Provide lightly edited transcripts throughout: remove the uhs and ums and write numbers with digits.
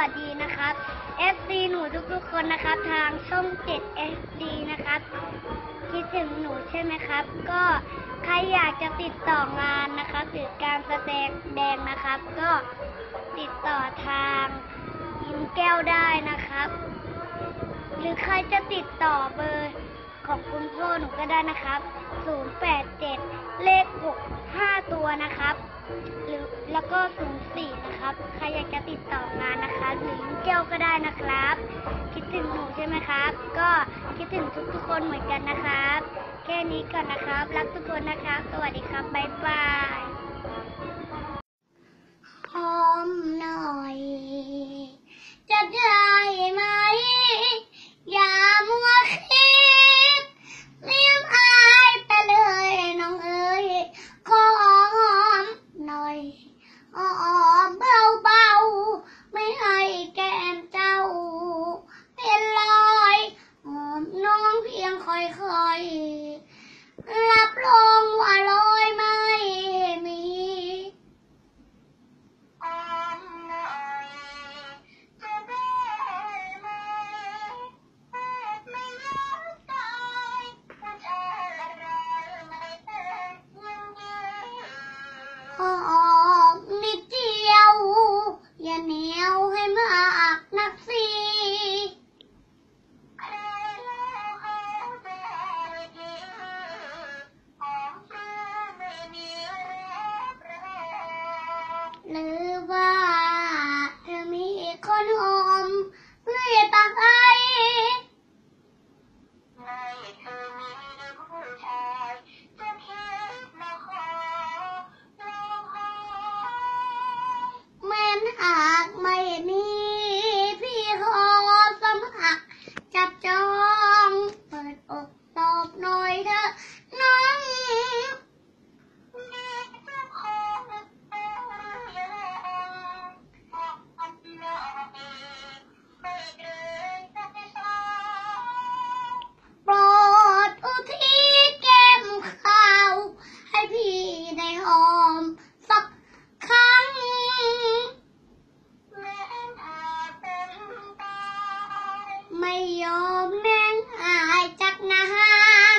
วัสดีนะครับ FC หนูทุกๆคนนะครับทางช่อง 7 SD นะครับคิดถึงหนูใช่ไหมครับก็ใครอยากจะติดต่องานนะครับหรือการแสดงนะครับก็ติดต่อทางยิ้มแก้วได้นะครับหรือใครจะติดต่อเบอร์ของคุณพ่อหนูก็ได้นะครับ087เลข6 5ตัวนะครับหรือแล้วก็04นะครับใครอยากจะติดต่องานนะคะหรือยิ้มแก้วก็ได้นะครับคิดถึงหนูใช่ไหมครับก็คิดถึงทุกๆคนเหมือนกันนะครับแค่นี้ก่อนนะครับรักทุกคนนะครับสวัสดีครับบ๊ายบายหอมหน่อยจะได้ไหมอย่ามัวคิดลืมอายไปเลยน้องเอ๋ยขอหอมหน่อยหอมเบาๆไม่ให้แก้มเจ้าเป็นรอยหอมน้องเพียงค่อยๆรับรองว่าลอยไม่มีหอมนิดเดียวอย่าเหนียวให้มากนักสิหรือว่าเธอมีคนหอมเพื่อปากไอแม้นหากไม่มีพี่ขอสมัครจับจองเปิดอกตอบหน่อยเถอะน้องโปรดอุทิศแก้มข้าวให้พี่ได้หอมสักครั้งไม่ยอมแม่งหายจากนาง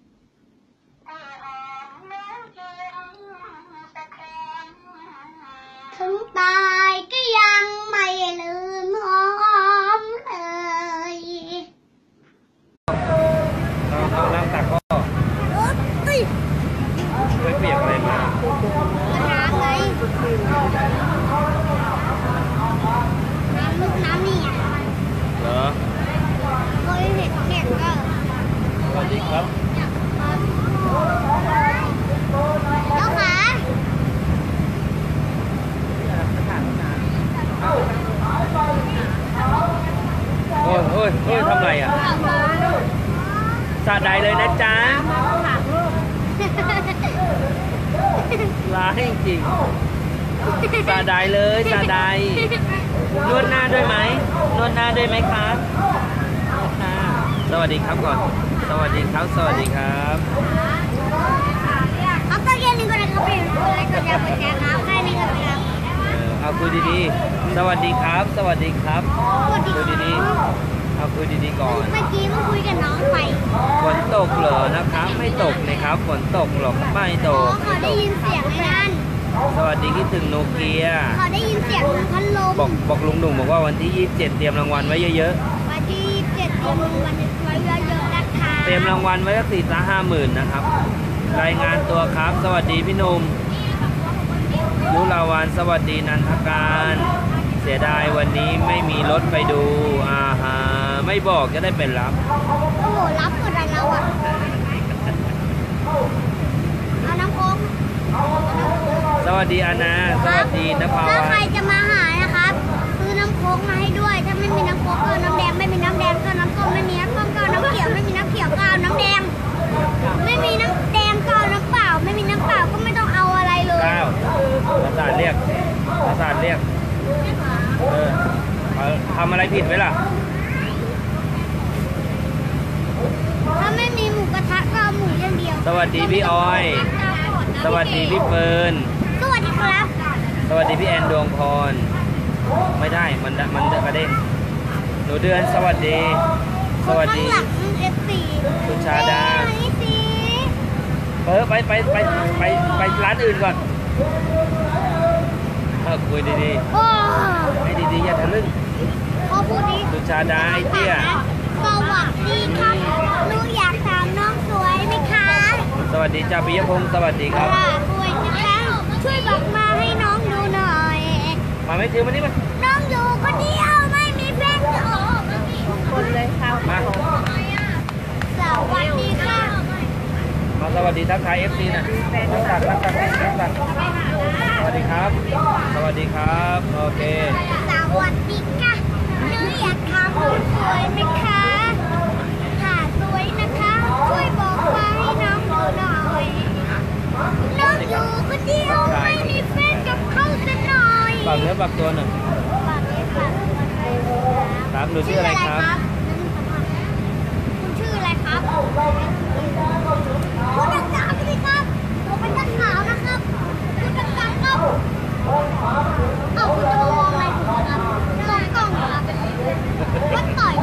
ถึงตายก็ยังไม่ลืมหอมเลยเอาน้ำตักก็ไปเปียกอะไรมาน้ำไงน้ำนี่เหรอเคยเห็นแข่งก็สวัสดีครับแล้วขาโอ้ยทำไรอ่ะสาดใดเลยนะจ๊ะร้ายจริงสาดใดเลยสาดใดนวดหน้าด้วยไหมนวดหน้าด้วยไหมครับสวัสดีครับก่อนสวัสดีครับสวัสดีครับเอาตัวเย็นนี่ก็ได้ครับพี่อะไรก็จะไปแจกครับใครนี่ก็ได้ครับเอาคุยดีๆสวัสดีครับสวัสดีครับคุยดีๆเอาคุยดีๆก่อนเมื่อกี้มาคุยกับน้องไปฝนตกเหรอนะครับไม่ตกนะครับฝนตกหรอกไม่ตกเขาได้ยินเสียงนั่นสวัสดีคิดถึงโนเกียเขาได้ยินเสียงพัดลมบอกลุงหนุ่มบอกว่าวันที่27เตรียมรางวัลไว้เยอะๆวันที่27เตรียมรางวัลไว้เยอะๆนะคะเตรียมรางวัลไว้สัก4-50,000นะครับรายงานตัวครับสวัสดีพี่หนุ่มยุราวันสวัสดีนันทการเสียดายวันนี้ไม่มีรถไปดูไม่บอกจะได้เป็นรับโอ้โหรับกดดันเราอ่ะเอาน้ำโค้งสวัสดีอานาสวัสดีนภาวะถ้าใครจะมาหานะครับซื้อน้ำโค้งมาให้ด้วยถ้าไม่มีน้ำโค้กก็น้ำแดงไม่มีน้ำแดงก็น้ำส้มไม่มีน้ำส้มก็น้ำเขียวไม่มีน้ำเขียวก็เอาน้ำแดงไม่มีน้ำแดงก็เอาน้ำเปล่าไม่มีน้ำเปล่าก็ไม่ต้องเอาอะไรเลยประสาทเรียกทำอะไรผิดไว้ล่ะถ้าไม่มีหมูกระทะก็เอาหมูอย่างเดียวสวัสดีพี่ออยสวัสดีพี่เฟิร์นสวัสดีครับสวัสดีพี่แอนดวงพรไม่ได้มันกระเด้งหนูเดือนสวัสดี สวัสดีข้างหลัง F4 คุณชาดานี่สิไปร้านอื่นก่อนคุยดีโอ้ๆให้ดีๆอย่าทะลึ่งพอพูดนี้คุณชาดาไอ้เตี้ยสวัสดีครับหนูอยากถามน้องสวยไหมคะสวัสดีจ้าปิยพงศ์สวัสดีครับค่ะสวยนะคะช่วยบอกมาให้น้องดูหน่อยมาไม่ถือมานี่มาน้องอยู่คนเดียวไม่มีแฟนจะออกคนเลยค่ะมาสวัสดีค่ะมาสวัสดีทักทาย FC นะนักตักสวัสดีครับ สวัสดีครับโอเคสวัสดีค่ะหนูอยากถามน้องสวยไหมคะค่ะสวยนะคะช่วยบอกมาให้น้องดูหน่อยน้องอยู่คนเดียวไม่มีแฟนกับเขาสักหน่อยฝากเนื้อฝากตัวหนึ่งฝากเลยค่ะครับหนูชื่ออะไรครับคุณชื่ออะไรครับพูดดังๆสิครับผมเป็นนักข่าวนะครับพูดดังๆครับเอาคุณจะมามองอะไรผมครับมองกล้องเหรอครับวัดต่อย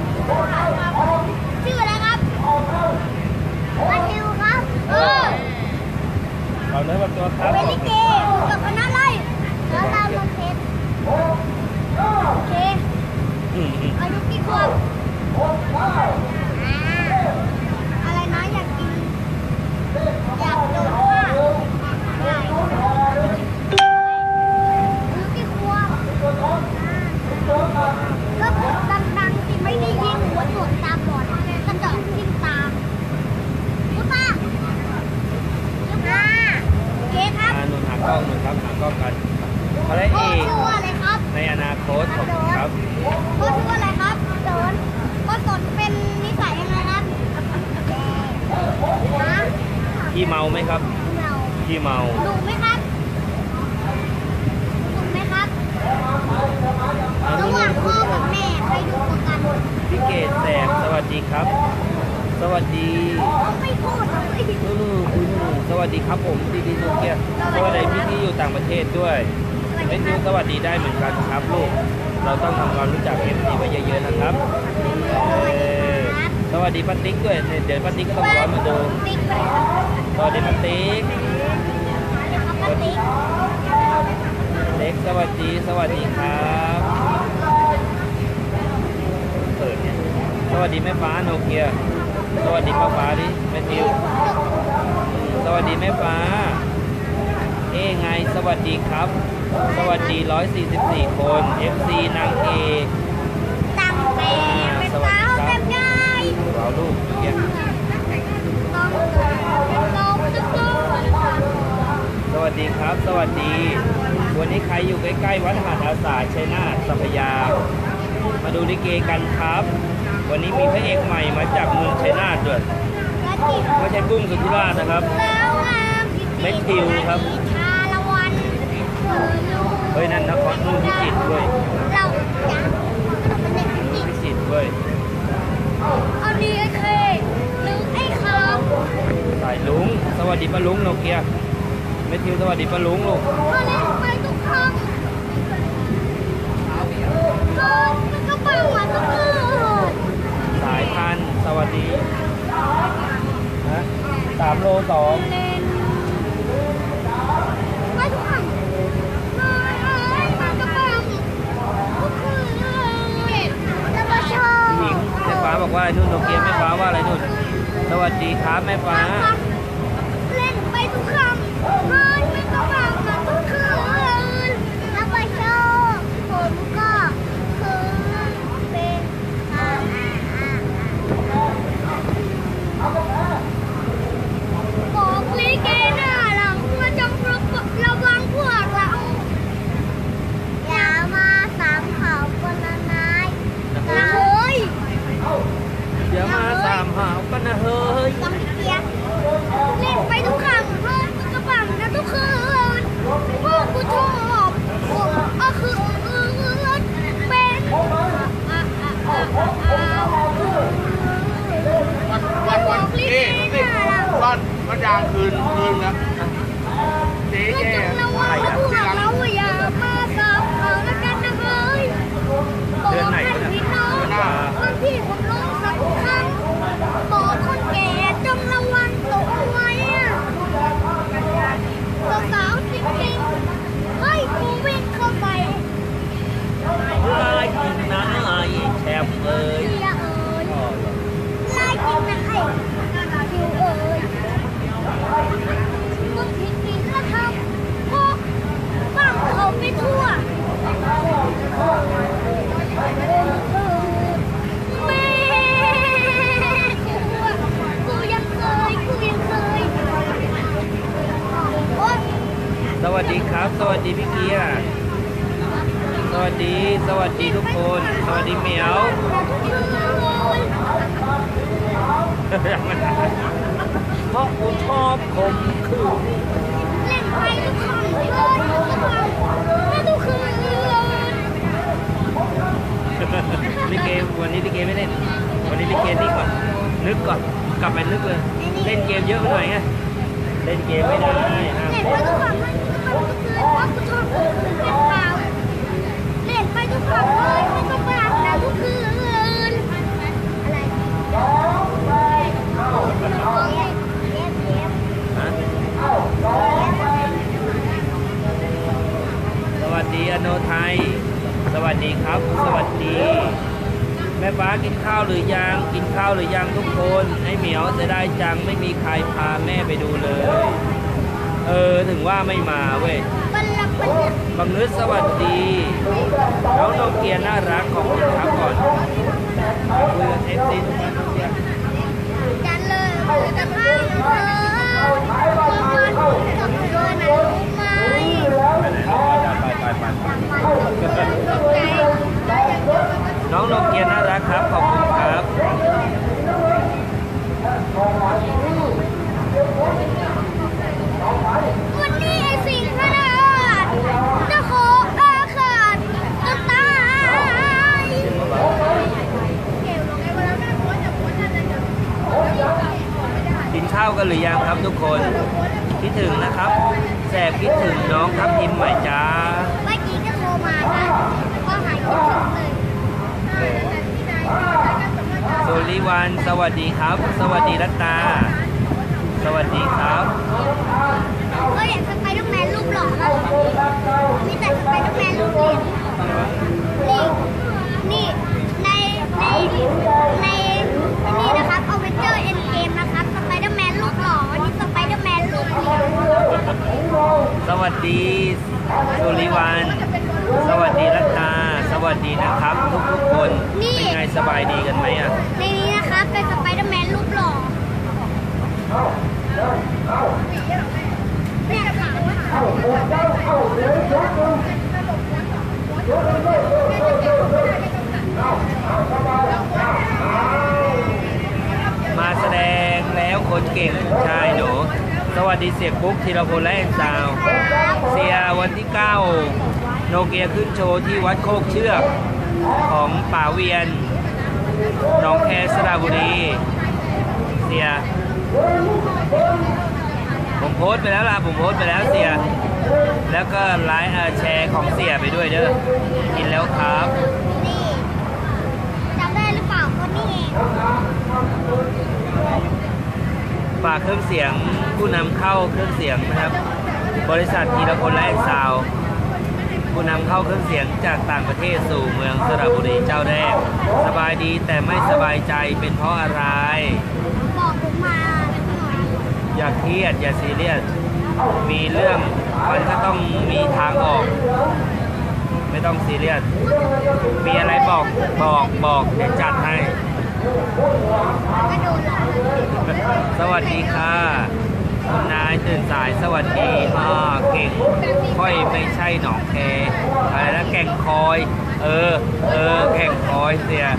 ชื่ออะไรครับวัดดิวครับฝากเนื้อฝากตัวครับเป็นลิเกกับคณะอะไรแล้วตามมาเพชรโอเคอายุกี่ขวบอะไรนะอยากกินอยากโดนว่าอะไรอายุกี่ขวบก็พูดดังๆสิไม่ได้ยินหัวหนวกตาบอดกระจอกทิ่มตาพูดป่ะโอเคครับหนูหากล้องหนูครับหากล้องกันอะไรโอ้อีกชื่อว่าอะไรครับในอนาคตของครับโอ้ชื่อว่าอะไรครับสนก็สนเป็นนิสัยยังไงครับฮะขี้เมาไหมครับเราขี้เมาดุไหมครับดุไหมครับระหว่างพ่อกับแม่ใครดุกว่ากันพี่เกดแสบสวัสดีครับ สวัสดีไม่พูดเลยสวัสดีครับผมดีๆนุเกียสวัสดีพี่ที่อยู่ต่างประเทศด้วยไม่รู้สวัสดีได้เหมือนกันครับลูกเราต้องทำความรู้จัก FC ไว้เยอะๆนะครับสวัสดีป้าติ๊กด้วยเดี๋ยวป้าติ๊กก็ต้องร้อนมาดูติ๊กไปสวัสดีป้าติ๊กนะครับป้าติ๊กเล็กสวัสดีครับเปิดเนี่ยสวัสดีแม่ฟ้าโนเกียสวัสดีป้าฟ้าดิแม่ทิวสวัสดีแม่ฟ้าไงสวัสดีครับสวัสดี144คน FC นางเอกตั้งแต่เป็นสาวแบบไงเราลูกเกียต้องลงจะลงสวัสดีครับ สวัสดี วันนี้ใครอยู่ใกล้ๆวัดหาดอาสาชัยนาทสัพยา มาดูลิเกกันครับ วันนี้มีพระเอกใหม่มาจากเมืองชัยนาทด้วยและจิตไม่ใช่กุ้งสุธิราชนะครับแล้วงามจิตเม็ดทิวครับชาละวันลูกเฮ้ยนั่นนครนุ่นพิจิตรด้วยเราจะเป็นเด็กนุ่จินตพิจิตรด้วยเอาดีไอ้เคหรือไอ้คามสายลุงสวัสดีป้าลุงโนเกียเมทิวสวัสดีป้าลุงลูกก็เล่นไปทุกครั้งก็มันก็ปังมาทุกคืนสายพันธุ์สวัสดีนะ3 โล 2 เล่นไปทุกครั้งมันก็ปังทุกคืนแล้วก็ชอบหญิงแม่ฟ้าบอกว่านุ่นโนเกียแม่ฟ้าว่าอะไรนุ่นสวัสดีครับแม่ฟ้าเล่นไปทุกครั้งมันก็ปังมาทุกคืนแล้วก็ชอบผมก็คือเป็นบอกลิเกหน้าหลังมาจงระวังพวกเราอย่ามาสามเขาคนละนายนะเฮ้ยเดี๋ยวมาสามหาวกันนะเฮ้ยจำเกียร์เล่นไปทุกครั้งมันก็ปังนะทุกคืนพวกกูชอบผมก็คือเป็นวันนี่วันยางคืนนะเจ๊ก็จงระวังพวกเราอย่ามาสามเขาแล้วกันนะเฮ้ยมเอ้ยเสียเอ้ยพ่อเหรอไล่กินนะไอ้คิวเอ้ยมึงทิ้งกินแล้วทำพวกฟังเขาไปทั่วแม่กูยังเคยโอ๊ยสวัสดีครับ สวัสดีพี่เกียร์สวัสดีทุกคน สวัสดีเหมียว เพราะกูชอบคมคือเล่นไปทุกคำเลยทุกคืนลิเกวันนี้ลิเกไม่เล่น วันนี้ลิเกนี่ก่อน นึกก่อน กลับไปนึกเลย เล่นเกมเยอะไปหน่อยไง เล่นเกมไม่ได้นะเล่นไปทุกคำเลยเพราะกูชอบคืนเป็นเปล่าเล่นไปทุกคำเลยไม่ต้องไปอาบน้ำทุกคืนอะไรฮะสวัสดีอโนไทย สวัสดีครับ สวัสดี แม่ฟ้ากินข้าวหรือยัง กินข้าวหรือยังทุกคน ไอ้เหมียวจะได้จังไม่มีใครพาแม่ไปดูเลย ถึงว่าไม่มาเว้ย บังนึกสวัสดีน้องโนเกียน่ารักของคุณครับก่อนคุยกับเอฟซีทุกท่านเชียร์จันเลยจะพังเธอมันกับเธอนะรู้ไหมไปไหนน้องโนเกียน่ารักครับขอบคุณครับวันนี้ไอ้สิ่งขนาดจะขออาขาดจนตายเก่งลงไอ้เวลาแม่โพสจะโพสอะไรกันกินข้าวกันหรือยังครับทุกคนคิดถึงนะครับแสบคิดถึงน้องทับทิมใหม่จ้าเมื่อกี้ก็โทรมาค่ะก็หายคิดถึงเลยสุริวันสวัสดีครับ สวัสดีรัตตาสวัสดีครับก็เห็นสไปเดอร์แมนรูปหล่อแล้วมีแต่สไปเดอร์แมนรูปเหรียญนี่ในนี่นะครับอเวนเจอร์เอ็นเกมนะครับสไปเดอร์แมนรูปหล่อวันนี้สไปเดอร์แมนรูปเหรียญสวัสดีสุริวันสวัสดีรัตตาสวัสดีนะครับทุกคนเป็นไงสบายดีกันไหมอ่ะในนี้นะครับเป็นสไปเดอร์แมนรูปหล่อเนี่ยค่ะมาแสดงแล้วคนเก่งชายหนูสวัสดีเสียกุ๊กธีรพลและแอนซาวเสียวันที่ 9 โนเกียขึ้นโชว์ที่วัดโคกเชือกของป่าเวียนหนองแคสระบุรีเสียผมโพสต์ไปแล้วล่ะผมโพสต์ไปแล้วเสียแล้วก็ไลค์แชร์ของเสียไปด้วยเด้อกินแล้วครับนี่จำได้หรือเปล่าคนนี้เองฝากเครื่องเสียงผู้นำเข้าเครื่องเสียงนะครับบริษัทธีรพลและแอนซาวผู้นำเข้าเครื่องเสียงจากต่างประเทศสู่เมืองสระบุรีเจ้าแรกสบายดีแต่ไม่สบายใจเป็นเพราะอะไรบอกผมมาหน่อยอย่าเครียดอย่าซีเรียสมีเรื่องมันก็ต้องมีทางออก ไม่ต้องซีเรียสมีอะไรบอกเดี๋ยวจัดให้ก็โดนหลอกสวัสดีค่ะคุณนายตื่นสายสวัสดีเก่งค่อยไม่ใช่หนองแคอะไรนะแก่งคอยแก่งคอยเสีย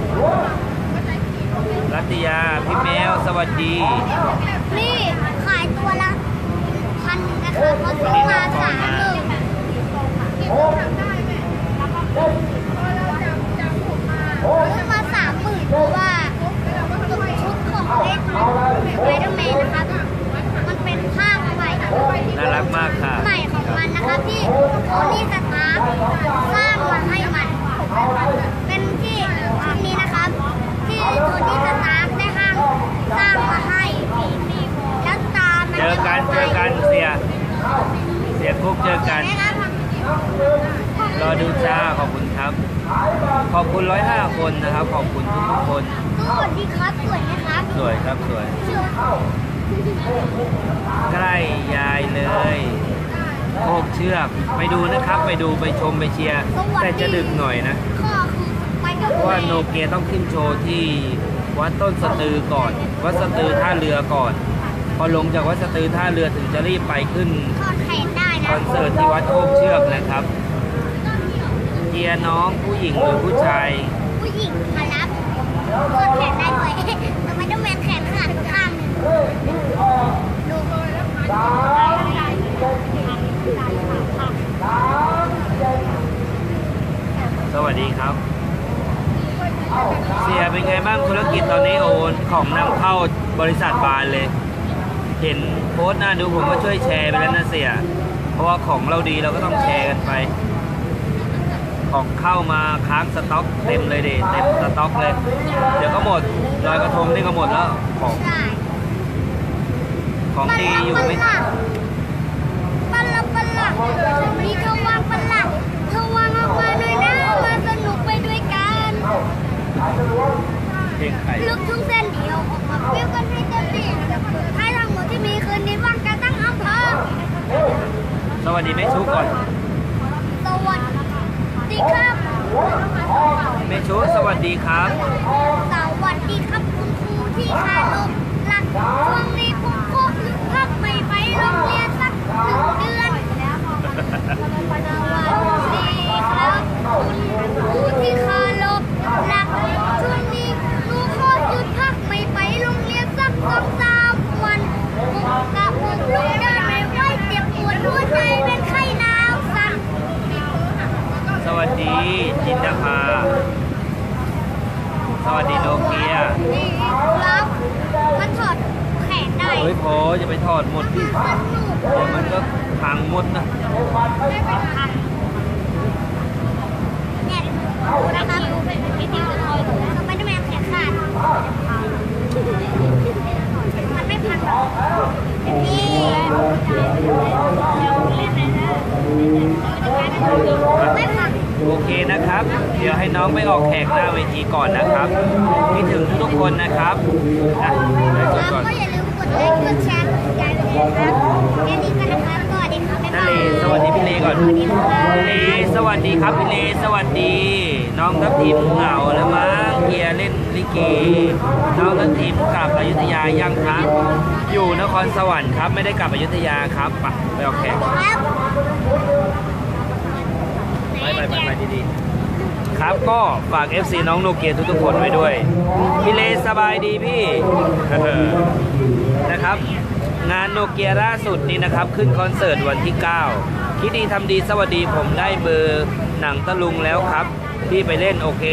รัตยาพี่แมวสวัสดีนี่ขายตัวละพันนะคะเขาซื้อมา30,000ซื้อมา30,000เพราะว่าชุดของเล่นสไปเดอร์แมนนะครับมันเป็นภาคใหม่น่ารักมากค่ะใหม่ของมันนะครับที่โทนี่สตาร์สร้างมาให้มัน เป็นที่ชุดนี้นะครับ ที่โทนี่สตาร์ได้สร้างมาให้แล้วตามันเจอกันเสียกุ๊กเจอกันนะครับผมดูจ้าขอบคุณครับ ขอบคุณ105 คนนะครับ ขอบคุณทุกๆคนสวัสดีครับสวยไหมครับสวยครับสวยชื่อใกล้ยายเลยโคกเชือกไปดูนะครับ ไปดูไปชมไปเชียร์แต่จะดึกหน่อยนะข้อคือไปกับเพราะว่าโนเกียต้องขึ้นโชว์ที่วัดต้นสตือก่อน วัดสตือท่าเรือก่อน พอลงจากวัดสตือท่าเรือถึงจะรีบไปขึ้นทอดแขนได้คนะอนเสิร์ตที่วัดโคกเชือกนะครับเชียร์น้องผู้หญิงหรือผู้ชายผู้หญิงมารับทอดแขนได้ด้วยทำไมต้องแมนแขนขาดข้างหนึ่งดูสวัสดีครับ เสียเป็นไงบ้างธุรกิจตอนนี้โอนของนำเข้าบริษัทบานเลย เห็นโพสต์น่าดูผมก็ช่วยแชร์ไปแล้วนะเสีย เพราะว่าของเราดีเราก็ต้องแชร์กันไป ของเข้ามาค้างสต็อกเต็มเลยดิเต็มสต็อกเลย เดี๋ยวก็หมดลอยกระทงนี่ก็หมดแล้วใช่ของดีอยู่ไม่ปัลละมีเธอวางปัลละเธอวางออกมาหน่อยนะมาสนุกไปด้วยกันเพลงไข่ลูกทุ่งเส้นเดียวออกมาเปรี้ยวกันให้เต็มที่ให้ทั้งหมดที่มีคืนนี้ว่างกันตั้งอำเภอสวัสดีแม่ชุกก่อนสวัสดีครับแม่ชุกสวัสดีครับสวัสดีครับคุณครูที่คารพรักช่วงนี้ผมก็พักไม่ไปโรงเรียนสัก1 เดือนสวัสดีครับคุณครูที่คารพรักช่วงนี้หนูขอหยุดพักไม่ไปโรงเรียนสัก2-3 วันผมกับผมลูกเดินไม่ไหวเจ็บปวดหัวใจเป็นไข้หนาวสั่นสวัสดีจินดาภาสวัสดีโนเกียนี่ครับมันถอดแขนได้เฮ้ยพอจะไปถอดหมดดิสนุกเดี๋ยวมันก็พังหมดนะไม่เป็นไรเนี่ยดูนะครับพี่ติ๊กจะคอยดูนะไม่ได้แมวแขนขาดมันไม่พังหรอกนี่ไม่พังโอเคนะครับ เดี๋ยวให้น้องไปออกแขกหน้าเวทีก่อนนะครับคิดถึงทุกๆคนนะครับอ่ะไปจบก่อนก็อย่าลืมกดไลค์กดแชร์กดใจไปเลยนะครับแค่นี้กันนะครับสวัสดีครับบ๊ายนาบาเลย สวัสดีพี่เลก่อนสวัสดีครับพี่เลสวัสดีครับพี่เลสวัสดี น้องทัพทิมเหงาแล้วมั้งเกียร์เล่นลิเกน้องทัพทิมกลับอยุธยายังครับอยู่นครสวรรค์ครับไม่ได้กลับอยุธยาครับไปออกแขกครับไปดีๆครับก็ฝาก FC น้องโนเกียทุกๆคนไว้ด้วยพี่เลสบายดีพี่ นะครับงานโนเกียล่าสุดนี้นะครับขึ้นคอนเสิร์ตวันที่ 9 คิดดีทำดีสวัสดีผมได้เบอร์หนังตะลุงแล้วครับพี่ไปเล่นโอเค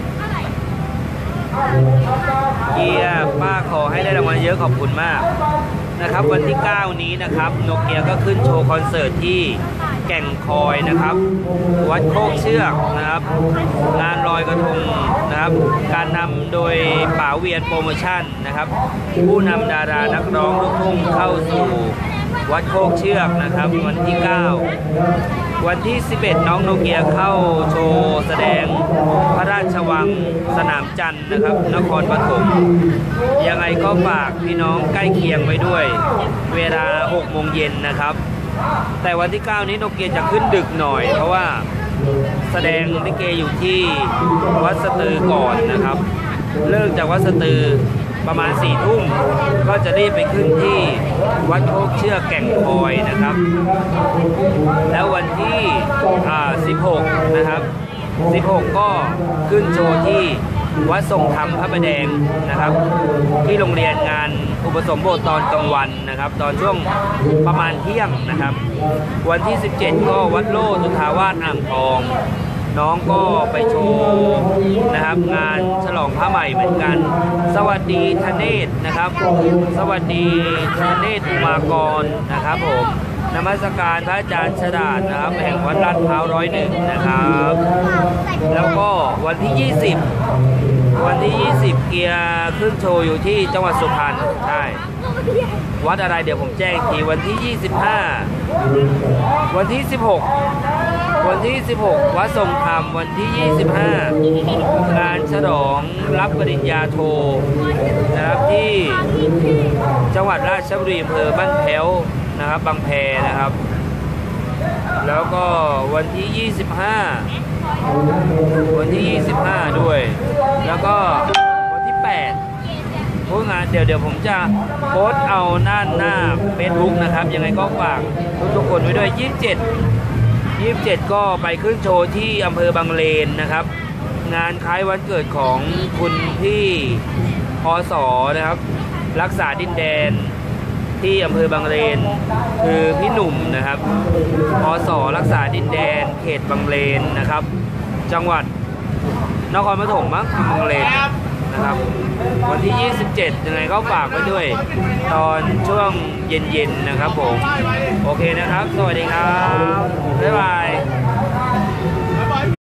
เกียร์ป้าขอให้ได้รางวัลเยอะขอบคุณมากนะครับวันที่ 9 นี้นะครับโนเกียก็ขึ้นโชว์คอนเสิร์ตที่แก่งคอยนะครับวัดโคกเชือกนะครับงานลอยกระทงนะครับการนำโดยป๋าเวียนโปรโมชั่นนะครับผู้นำดารานักร้องลูกทุ่งเข้าสู่วัดโคกเชือกนะครับวันที่ 9 วันที่ 11 น้องโนเกียเข้าโชว์แสดงพระราชวังสนามจันทร์นะครับนครปฐมยังไงก็ฝากพี่น้องใกล้เคียงไว้ด้วยเวลา 6 โมงเย็นนะครับแต่วันที่ 9 นี้โนเกียจะขึ้นดึกหน่อยเพราะว่าแสดงลิเกอยู่ที่วัดสตือก่อนนะครับเลิกจากวัดสตือประมาณ 4 ทุ่มก็จะรีบไปขึ้นที่วัดโคกเชือกแก่งคอยนะครับแล้ววันที่16นะครับ16ก็ขึ้นโชว์ที่วัดทรงธรรมพระประแดงนะครับที่โรงเรียนงานอุปสมบทตอนกลางวันนะครับตอนช่วงประมาณเที่ยงนะครับวันที่ 17 ก็วัดโลสุทาวาสอ่างทองน้องก็ไปโชว์นะครับงานฉลองผ้าใหม่เหมือนกันสวัสดีธเนศนะครับสวัสดีธเนศอุมากรนะครับผมนมัสการพระอาจารย์ฉลาดนะครับแห่งวัดลาดพร้าว101นะครับแล้วก็วันที่ 20 วันที่ 20 เกียร์ขึ้นโชว์อยู่ที่จังหวัดสุพรรณใช่วัดอะไรเดี๋ยวผมแจ้งอีกทีวันที่ 25 วันที่ 16 วันที่ 16 วัดทรงธรรม วันที่ 25 งานฉลองรับปริญญาโทนะครับที่จังหวัดราชบุรีอำเภอบ้านแพ้วนะครับบางแพนะครับ แล้วก็วันที่ 25 วันที่ 25 ด้วย แล้วก็วันที่ 8 พวกงานเดี๋ยวผมจะโพสต์เอาหน้าเฟซบุ๊กนะครับยังไงก็ฝากทุกคนไว้ด้วย 27 ก็ไปขึ้นโชว์ที่อำเภอบางเลนนะครับ งานคล้ายวันเกิดของคุณพี่พศนะครับรักษาดินแดนที่อำเภอบางเลนคือพี่หนุ่มนะครับพศรักษาดินแดนเขตบางเลนนะครับ จังหวัดนครปฐมมั้งบางเลนนะครับ วันที่ 27 ยังไงก็ฝากไว้ด้วยตอนช่วงเย็นๆนะครับผมโอเคนะครับสวัสดีครับบ๊ายบาย